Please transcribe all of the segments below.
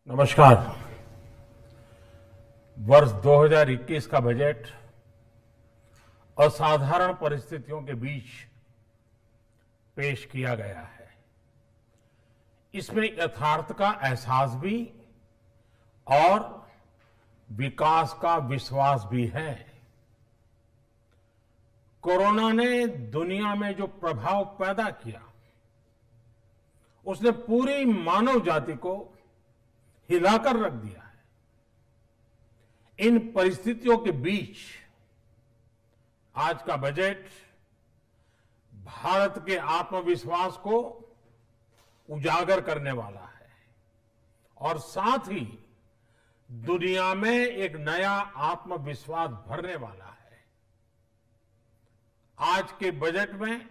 नमस्कार। वर्ष 2021 का बजट असाधारण परिस्थितियों के बीच पेश किया गया है। इसमें यथार्थ का एहसास भी और विकास का विश्वास भी है। कोरोना ने दुनिया में जो प्रभाव पैदा किया, उसने पूरी मानव जाति को हिलाकर रख दिया है। इन परिस्थितियों के बीच आज का बजट भारत के आत्मविश्वास को उजागर करने वाला है और साथ ही दुनिया में एक नया आत्मविश्वास भरने वाला है। आज के बजट में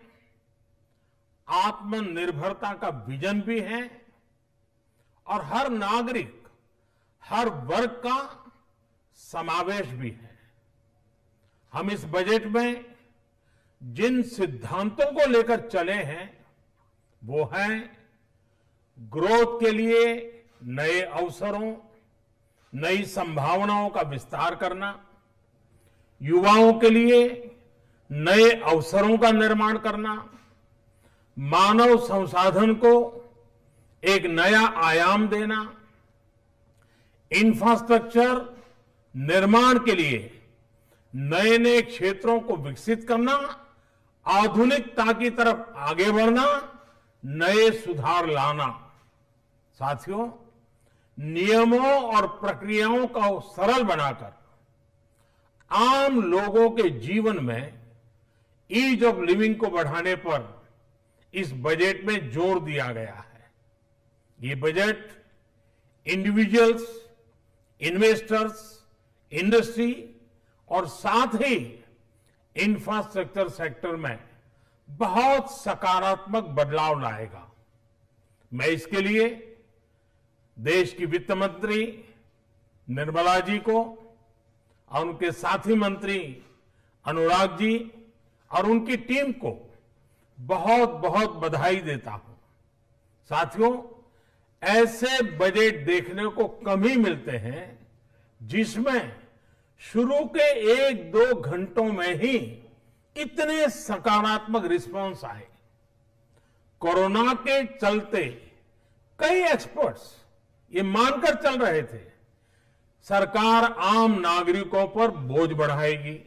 आत्मनिर्भरता का विजन भी है और हर नागरिक, हर वर्ग का समावेश भी है। हम इस बजट में जिन सिद्धांतों को लेकर चले हैं वो है ग्रोथ के लिए नए अवसरों, नई संभावनाओं का विस्तार करना, युवाओं के लिए नए अवसरों का निर्माण करना, मानव संसाधन को एक नया आयाम देना, इंफ्रास्ट्रक्चर निर्माण के लिए नए नए क्षेत्रों को विकसित करना, आधुनिकता की तरफ आगे बढ़ना, नए सुधार लाना। साथियों, नियमों और प्रक्रियाओं को सरल बनाकर आम लोगों के जीवन में ईज ऑफ लिविंग को बढ़ाने पर इस बजट में जोर दिया गया है। ये बजट इंडिविजुअल्स, इन्वेस्टर्स, इंडस्ट्री और साथ ही इंफ्रास्ट्रक्चर सेक्टर में बहुत सकारात्मक बदलाव लाएगा। मैं इसके लिए देश की वित्त मंत्री निर्मला जी को और उनके साथी मंत्री अनुराग जी और उनकी टीम को बहुत बहुत बधाई देता हूं। साथियों, ऐसे बजट देखने को कम ही मिलते हैं जिसमें शुरू के 1-2 घंटों में ही इतने सकारात्मक रिस्पांस आए। कोरोना के चलते कई एक्सपर्ट्स ये मानकर चल रहे थे सरकार आम नागरिकों पर बोझ बढ़ाएगी,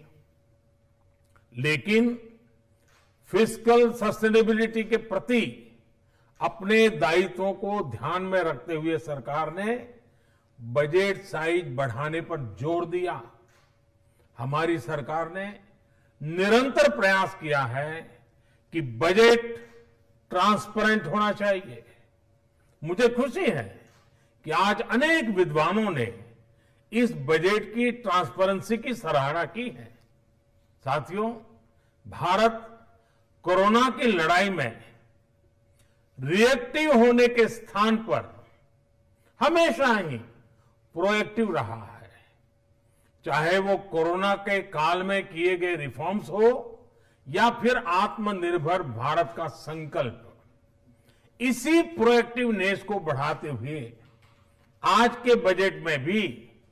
लेकिन फिस्कल सस्टेनेबिलिटी के प्रति अपने दायित्वों को ध्यान में रखते हुए सरकार ने बजट साइज बढ़ाने पर जोर दिया। हमारी सरकार ने निरंतर प्रयास किया है कि बजट ट्रांसपेरेंट होना चाहिए। मुझे खुशी है कि आज अनेक विद्वानों ने इस बजट की ट्रांसपेरेंसी की सराहना की है। साथियों, भारत कोरोना की लड़ाई में रिएक्टिव होने के स्थान पर हमेशा ही प्रोएक्टिव रहा है। चाहे वो कोरोना के काल में किए गए रिफॉर्म्स हो या फिर आत्मनिर्भर भारत का संकल्प, इसी प्रोएक्टिवनेस को बढ़ाते हुए आज के बजट में भी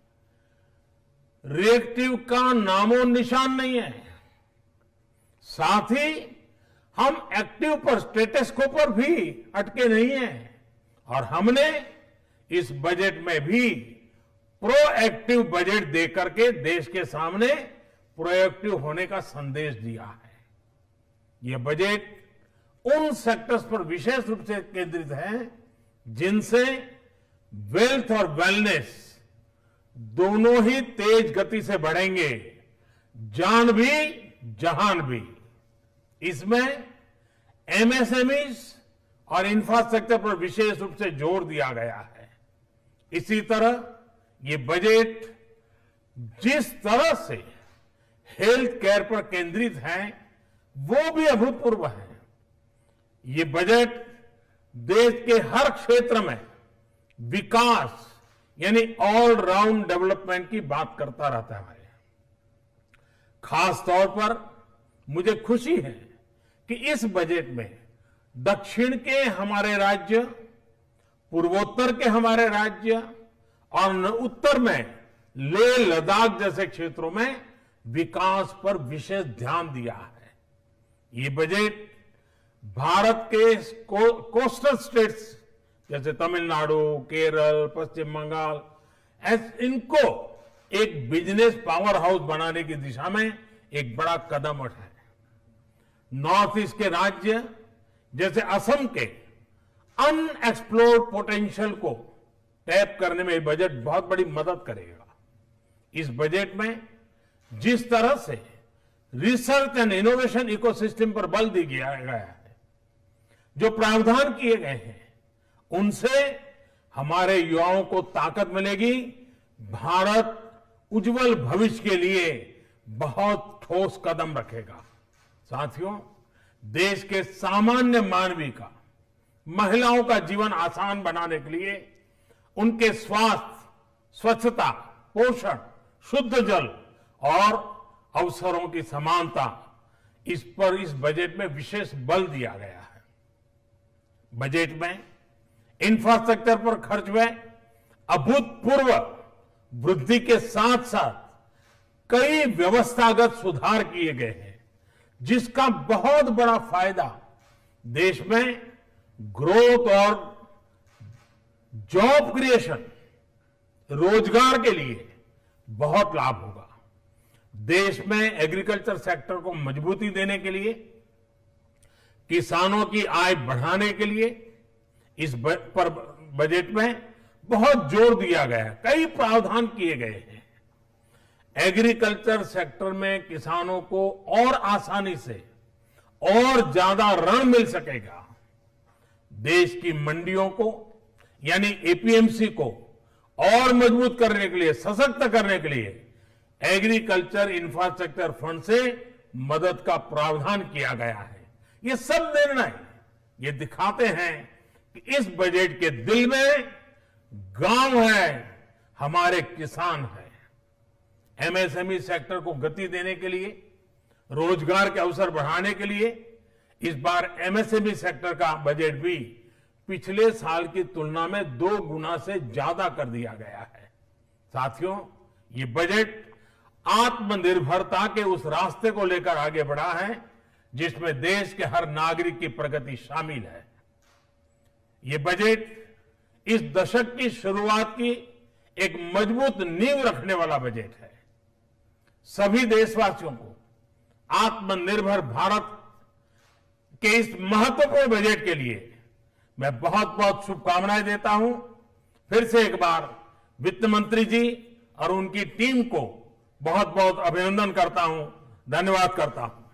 रिएक्टिव का नामो निशान नहीं है। साथ ही हम एक्टिव पर, स्टेटस को पर भी अटके नहीं हैं और हमने इस बजट में भी प्रोएक्टिव बजट देकर के देश के सामने प्रोएक्टिव होने का संदेश दिया है। यह बजट उन सेक्टर्स पर विशेष रूप से केंद्रित है जिनसे वेल्थ और वेलनेस दोनों ही तेज गति से बढ़ेंगे, जान भी जहान भी। इसमें एमएसएमईज और इंफ्रास्ट्रक्चर पर विशेष रूप से जोर दिया गया है। इसी तरह ये बजट जिस तरह से हेल्थ केयर पर केंद्रित है वो भी अभूतपूर्व है। ये बजट देश के हर क्षेत्र में विकास यानी ऑल राउंड डेवलपमेंट की बात करता रहता है। खास तौर पर मुझे खुशी है कि इस बजट में दक्षिण के हमारे राज्य, पूर्वोत्तर के हमारे राज्य और उत्तर में लेह लद्दाख जैसे क्षेत्रों में विकास पर विशेष ध्यान दिया है। ये बजट भारत के कोस्टल स्टेट्स जैसे तमिलनाडु, केरल, पश्चिम बंगाल, इनको एक बिजनेस पावर हाउस बनाने की दिशा में एक बड़ा कदम उठाया है। नॉर्थ ईस्ट के राज्य जैसे असम के अनएक्सप्लोर्ड पोटेंशियल को टैप करने में ये बजट बहुत बड़ी मदद करेगा। इस बजट में जिस तरह से रिसर्च एंड इनोवेशन इकोसिस्टम पर बल दिया गया है, जो प्रावधान किए गए हैं, उनसे हमारे युवाओं को ताकत मिलेगी। भारत उज्जवल भविष्य के लिए बहुत ठोस कदम रखेगा। साथियों, देश के सामान्य मानवी का, महिलाओं का जीवन आसान बनाने के लिए उनके स्वास्थ्य, स्वच्छता, पोषण, शुद्ध जल और अवसरों की समानता, इस पर इस बजट में विशेष बल दिया गया है। बजट में इंफ्रास्ट्रक्चर पर खर्च में अभूतपूर्व वृद्धि के साथ साथ कई व्यवस्थागत सुधार किए गए हैं, जिसका बहुत बड़ा फायदा देश में ग्रोथ और जॉब क्रिएशन, रोजगार के लिए बहुत लाभ होगा। देश में एग्रीकल्चर सेक्टर को मजबूती देने के लिए, किसानों की आय बढ़ाने के लिए इस बजट में बहुत जोर दिया गया है। कई प्रावधान किए गए हैं। एग्रीकल्चर सेक्टर में किसानों को और आसानी से और ज्यादा ऋण मिल सकेगा। देश की मंडियों को यानी एपीएमसी को और मजबूत करने के लिए, सशक्त करने के लिए एग्रीकल्चर इंफ्रास्ट्रक्चर फंड से मदद का प्रावधान किया गया है। ये सब निर्णय ये दिखाते हैं कि इस बजट के दिल में गांव है, हमारे किसान है। एमएसएमई सेक्टर को गति देने के लिए, रोजगार के अवसर बढ़ाने के लिए इस बार एमएसएमई सेक्टर का बजट भी पिछले साल की तुलना में 2 गुना से ज्यादा कर दिया गया है। साथियों, ये बजट आत्मनिर्भरता के उस रास्ते को लेकर आगे बढ़ा है जिसमें देश के हर नागरिक की प्रगति शामिल है। ये बजट इस दशक की शुरुआत की एक मजबूत नींव रखने वाला बजट है। सभी देशवासियों को आत्मनिर्भर भारत के इस महत्वपूर्ण बजट के लिए मैं बहुत बहुत शुभकामनाएं देता हूं। फिर से एक बार वित्त मंत्री जी और उनकी टीम को बहुत बहुत अभिनंदन करता हूं, धन्यवाद करता हूं।